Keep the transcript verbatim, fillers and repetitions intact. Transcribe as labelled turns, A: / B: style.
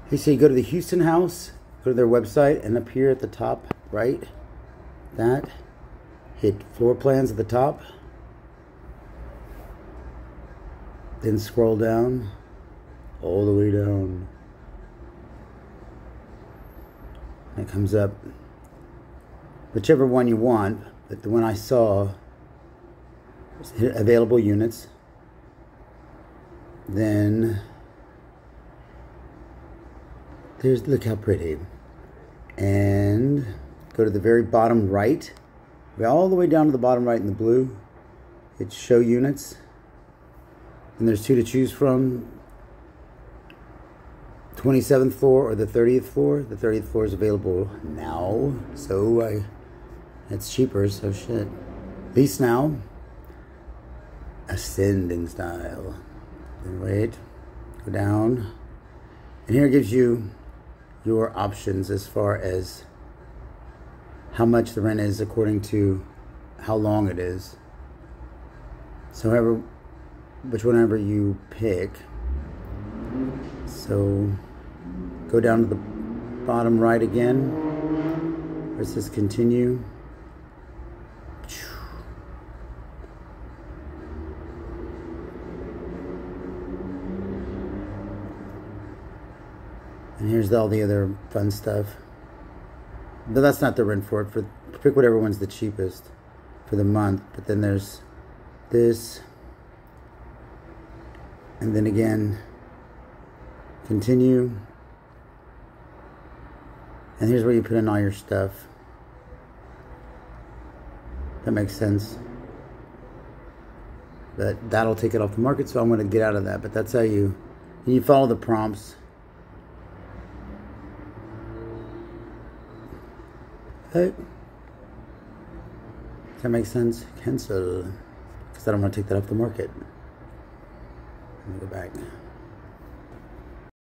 A: Hey, so you go to the Houston House, go to their website, and up here at the top right, that, hit floor plans at the top, then scroll down, all the way down, and it comes up, whichever one you want, but the one I saw, hit available units, then there's, look how pretty, and go to the very bottom right, all the way down to the bottom right in the blue, hit show units, and there's two to choose from, twenty-seventh floor or the thirtieth floor. The thirtieth floor is available now, so I, it's cheaper, so shit. Lease now, ascending style, then wait, go down, and here it gives you your options as far as how much the rent is according to how long it is. So however, which whenever you pick. So go down to the bottom right again, where it says continue. And here's all the other fun stuff. But that's not the rent for it. For pick whatever one's the cheapest for the month. But then there's this, and then again, continue. And here's where you put in all your stuff. That makes sense. But that'll take it off the market, so I'm going to get out of that. But that's how you, and you follow the prompts. Hey, does that make sense? Cancel, because I don't want to take that off the market. Let me go back.